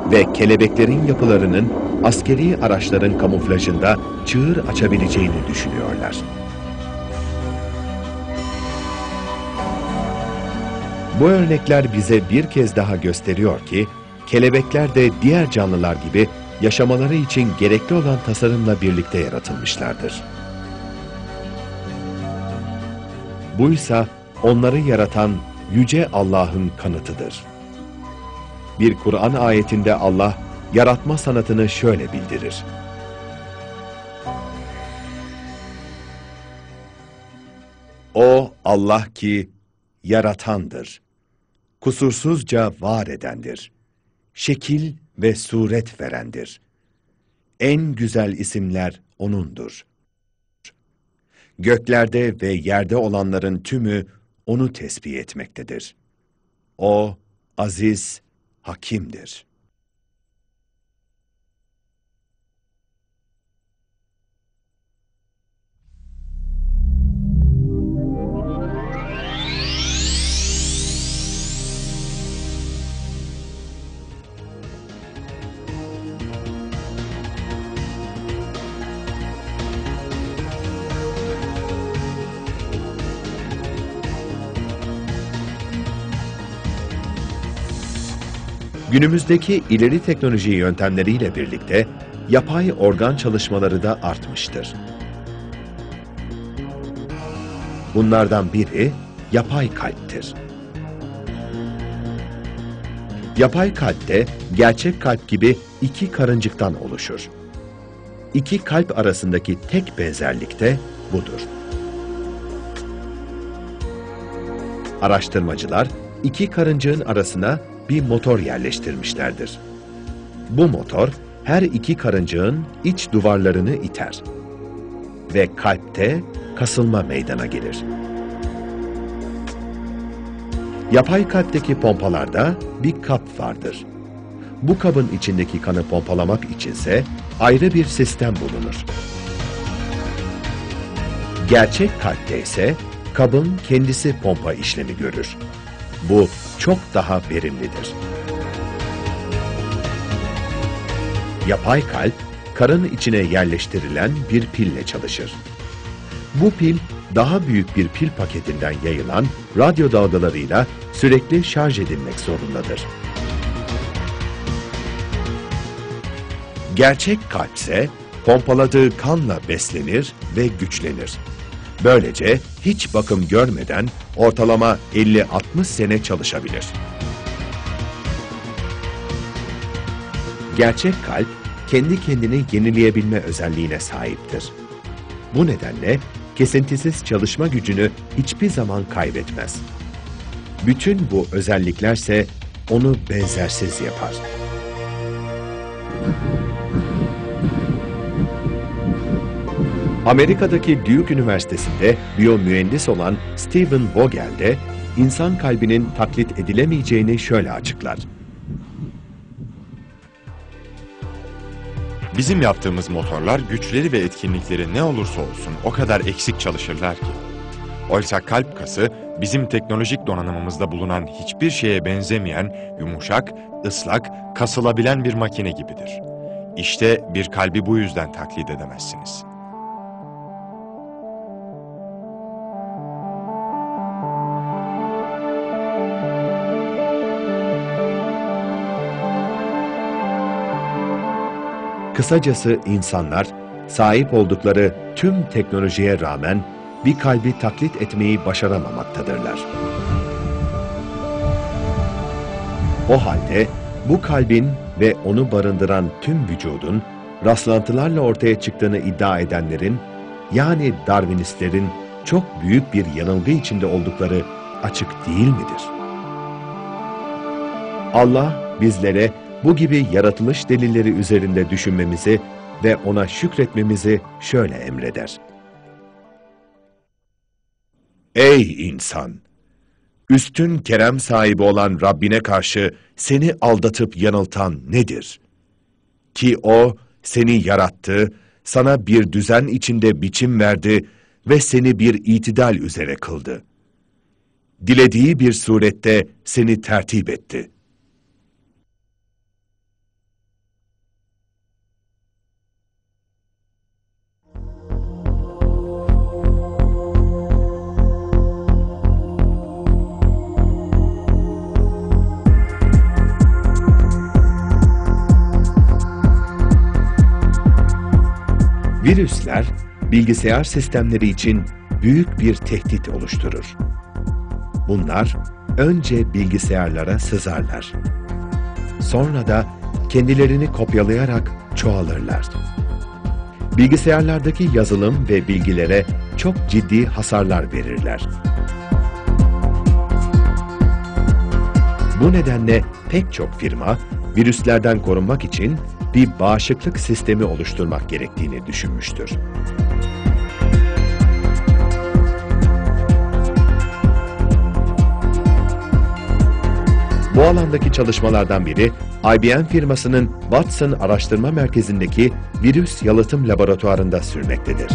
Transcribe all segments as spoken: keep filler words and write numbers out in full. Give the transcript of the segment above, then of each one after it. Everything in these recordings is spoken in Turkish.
ve kelebeklerin yapılarının askeri araçların kamuflajında çığır açabileceğini düşünüyorlar. Bu örnekler bize bir kez daha gösteriyor ki, kelebekler de diğer canlılar gibi yaşamaları için gerekli olan tasarımla birlikte yaratılmışlardır. Buysa onları yaratan Yüce Allah'ın kanıtıdır. Bir Kur'an ayetinde Allah, yaratma sanatını şöyle bildirir. O Allah ki yaratandır, kusursuzca var edendir, şekil ve suret verendir. En güzel isimler O'nundur. Göklerde ve yerde olanların tümü O'nu tesbih etmektedir. O, aziz, hakimdir. Günümüzdeki ileri teknoloji yöntemleriyle birlikte yapay organ çalışmaları da artmıştır. Bunlardan biri yapay kalptir. Yapay kalp de gerçek kalp gibi iki karıncıktan oluşur. İki kalp arasındaki tek benzerlik de budur. Araştırmacılar iki karıncığın arasına bir motor yerleştirmişlerdir. Bu motor her iki karıncığın iç duvarlarını iter ve kalpte kasılma meydana gelir. Yapay kalpteki pompalarda bir kap vardır. Bu kabın içindeki kanı pompalamak içinse ayrı bir sistem bulunur. Gerçek kalpte ise kabın kendisi pompa işlemi görür. Bu çok daha verimlidir. Yapay kalp, karın içine yerleştirilen bir pille çalışır. Bu pil, daha büyük bir pil paketinden yayılan radyo dalgalarıyla sürekli şarj edilmek zorundadır. Gerçek kalp ise pompaladığı kanla beslenir ve güçlenir. Böylece hiç bakım görmeden ortalama elli altmış sene çalışabilir. Gerçek kalp, kendi kendini yenileyebilme özelliğine sahiptir. Bu nedenle kesintisiz çalışma gücünü hiçbir zaman kaybetmez. Bütün bu özelliklerse onu benzersiz yapar. Amerika'daki Duke Üniversitesi'nde biyomühendis olan Stephen Vogel de insan kalbinin taklit edilemeyeceğini şöyle açıklar. Bizim yaptığımız motorlar güçleri ve etkinlikleri ne olursa olsun o kadar eksik çalışırlar ki. Oysa kalp kası bizim teknolojik donanımımızda bulunan hiçbir şeye benzemeyen yumuşak, ıslak, kasılabilen bir makine gibidir. İşte bir kalbi bu yüzden taklit edemezsiniz. Kısacası insanlar, sahip oldukları tüm teknolojiye rağmen bir kalbi taklit etmeyi başaramamaktadırlar. O halde bu kalbin ve onu barındıran tüm vücudun rastlantılarla ortaya çıktığını iddia edenlerin, yani Darwinistlerin çok büyük bir yanılgı içinde oldukları açık değil midir? Allah bizlere bu gibi yaratılış delilleri üzerinde düşünmemizi ve ona şükretmemizi şöyle emreder. Ey insan! Üstün kerem sahibi olan Rabbine karşı seni aldatıp yanıltan nedir? Ki O seni yarattı, sana bir düzen içinde biçim verdi ve seni bir itidal üzere kıldı. Dilediği bir surette seni tertip etti. Virüsler, bilgisayar sistemleri için büyük bir tehdit oluşturur. Bunlar önce bilgisayarlara sızarlar. Sonra da kendilerini kopyalayarak çoğalırlar. Bilgisayarlardaki yazılım ve bilgilere çok ciddi hasarlar verirler. Bu nedenle pek çok firma, virüslerden korunmak için bir bağışıklık sistemi oluşturmak gerektiğini düşünmüştür. Bu alandaki çalışmalardan biri, I B M firmasının Watson Araştırma Merkezi'ndeki virüs yalıtım laboratuvarında sürmektedir.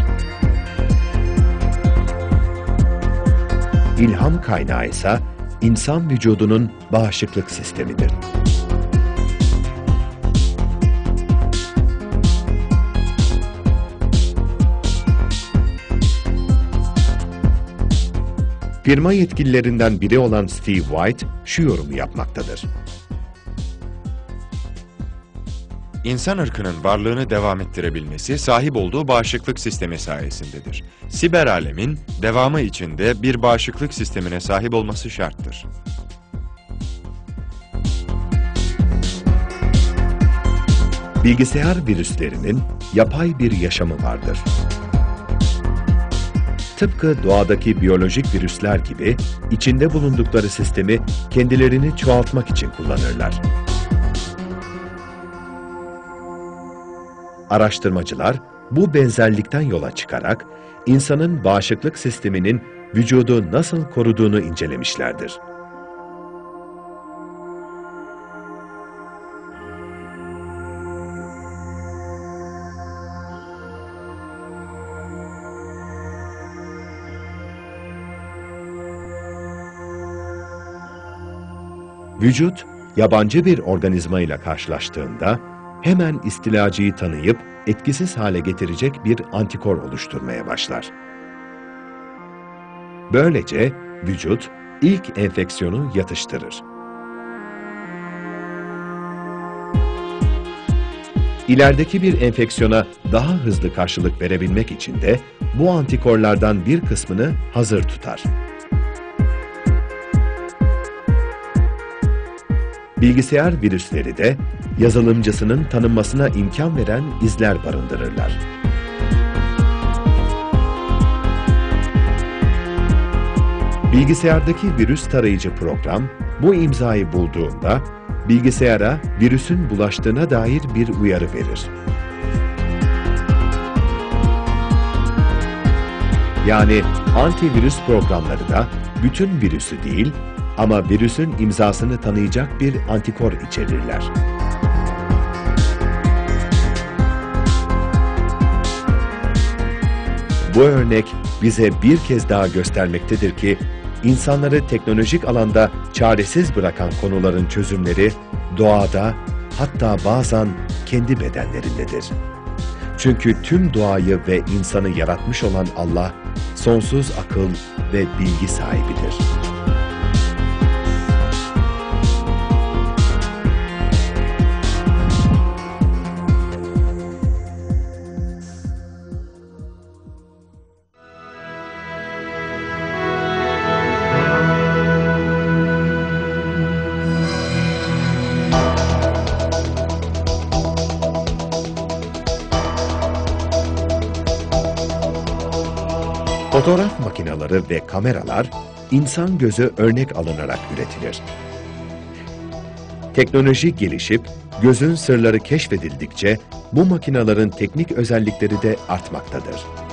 İlham kaynağı ise insan vücudunun bağışıklık sistemidir. Firma yetkililerinden biri olan Steve White şu yorumu yapmaktadır. İnsan ırkının varlığını devam ettirebilmesi sahip olduğu bağışıklık sistemi sayesindedir. Siber alemin devamı için de bir bağışıklık sistemine sahip olması şarttır. Bilgisayar virüslerinin yapay bir yaşamı vardır. Tıpkı doğadaki biyolojik virüsler gibi içinde bulundukları sistemi kendilerini çoğaltmak için kullanırlar. Araştırmacılar bu benzerlikten yola çıkarak insanın bağışıklık sisteminin vücudu nasıl koruduğunu incelemişlerdir. Vücut, yabancı bir organizma ile karşılaştığında hemen istilacıyı tanıyıp etkisiz hale getirecek bir antikor oluşturmaya başlar. Böylece vücut ilk enfeksiyonu yatıştırır. İlerideki bir enfeksiyona daha hızlı karşılık verebilmek için de bu antikorlardan bir kısmını hazır tutar. Bilgisayar virüsleri de yazılımcısının tanınmasına imkan veren izler barındırırlar. Bilgisayardaki virüs tarayıcı program bu imzayı bulduğunda bilgisayara virüsün bulaştığına dair bir uyarı verir. Yani antivirüs programları da bütün virüsü değil, ama virüsün imzasını tanıyacak bir antikor içerirler. Bu örnek bize bir kez daha göstermektedir ki, insanları teknolojik alanda çaresiz bırakan konuların çözümleri doğada, hatta bazen kendi bedenlerindedir. Çünkü tüm doğayı ve insanı yaratmış olan Allah, sonsuz akıl ve bilgi sahibidir. Fotoğraf makineleri ve kameralar insan gözü örnek alınarak üretilir. Teknoloji gelişip gözün sırları keşfedildikçe bu makinelerin teknik özellikleri de artmaktadır.